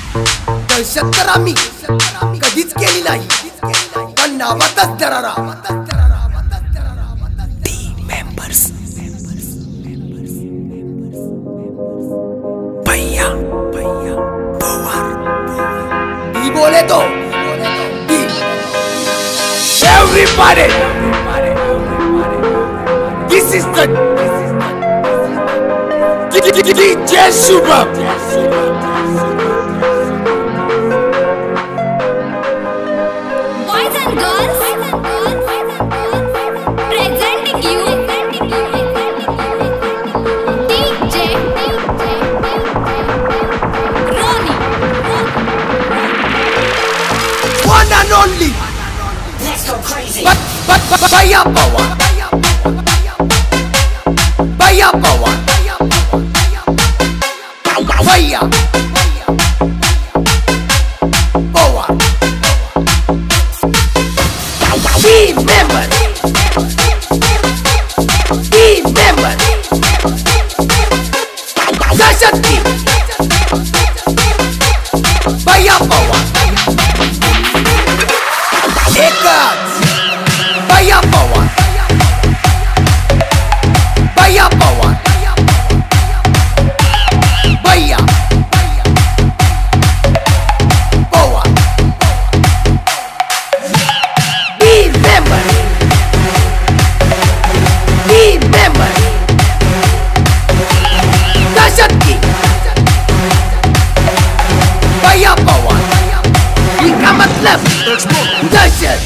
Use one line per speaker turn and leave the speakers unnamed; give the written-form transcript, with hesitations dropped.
दहशत तर आम्ही कधीच केली नाही, पण नावातच दरारा. टीम मेंबर्स भैया पवार डी बोले तो D. Everybody, this is the DJ Shubham.
Boys and girls, presenting you DJ Ronnie.
One and only.
Let's go crazy.
Bhaiya Pawar. Bhaiya Pawar. Bhaiya Pawar. Team member. Team member. Dashati. Bhaiya Pawar. एकच भैया पवार. भैया पवार. भैया Pawar. Team member. Team member. दहशतगी भैया पवार. इनका मतलब दहशत.